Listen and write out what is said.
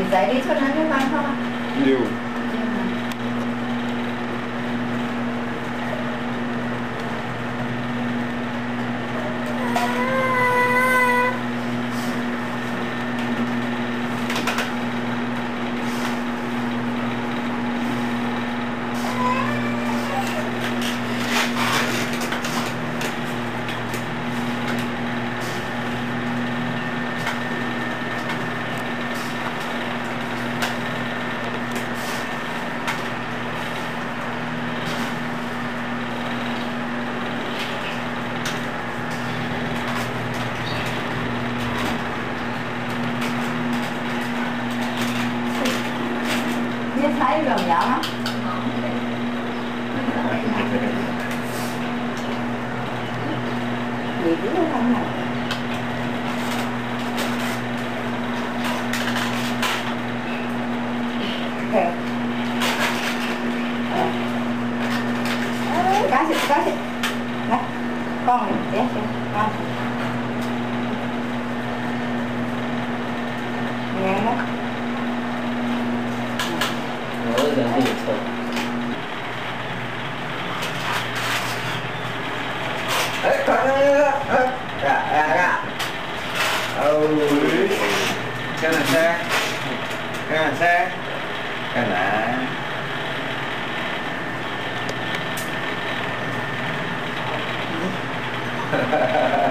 dậy đi cho nó cái vai không ạ? Nhiều. Biết thấy gần nhỏ lắm. Gì cũng không nào. Cá xịt. Đây, con này, để xem, con. Nghe đó. Rồi, giờ thì được. Đấy, cái này xe. Cái này xe. Cái này.